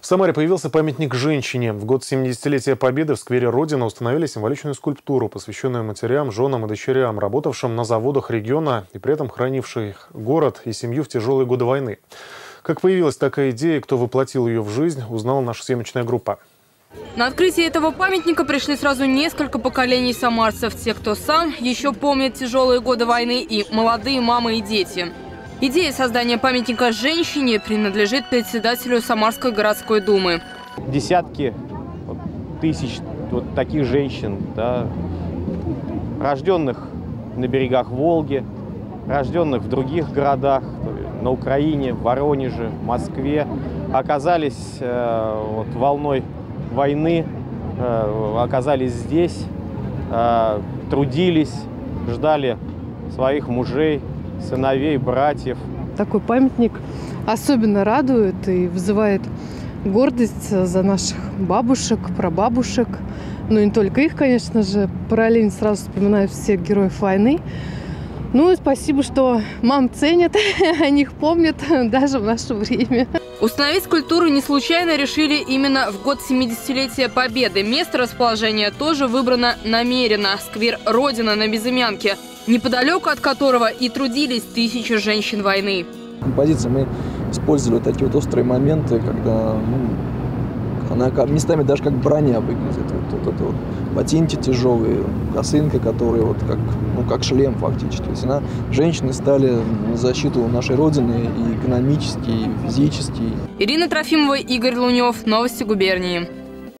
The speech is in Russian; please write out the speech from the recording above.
Самаре появился памятник женщине. В год 70-летия Победы в сквере Родина установили символичную скульптуру, посвященную матерям, женам и дочерям, работавшим на заводах региона и при этом хранивших город и семью в тяжелые годы войны. Как появилась такая идея и кто воплотил ее в жизнь, узнала наша съемочная группа. На открытие этого памятника пришли сразу несколько поколений самарцев. Те, кто сам еще помнит тяжелые годы войны, и молодые мамы и дети. Идея создания памятника женщине принадлежит председателю Самарской городской думы. Десятки тысяч таких женщин, да, рожденных на берегах Волги, рожденных в других городах, на Украине, в Воронеже, в Москве, оказались волной войны, оказались здесь, трудились, ждали своих мужей, сыновей, братьев. Такой памятник особенно радует и вызывает гордость за наших бабушек, прабабушек. Ну и не только их, конечно же. Параллельно сразу вспоминаю всех героев войны. Ну и спасибо, что мам ценят, о них помнят даже в наше время. Установить скульптуру не случайно решили именно в год 70-летия Победы. Место расположения тоже выбрано намеренно. Сквер Родина на Безымянке, неподалеку от которого и трудились тысячи женщин войны. В композиции мы использовали такие вот острые моменты, когда она местами даже как броня выглядит. Вот ботинки тяжелые, косынка, которая как шлем фактически. То есть женщины стали на защиту нашей Родины и экономически, и физически. Ирина Трофимова, Игорь Лунев. Новости губернии.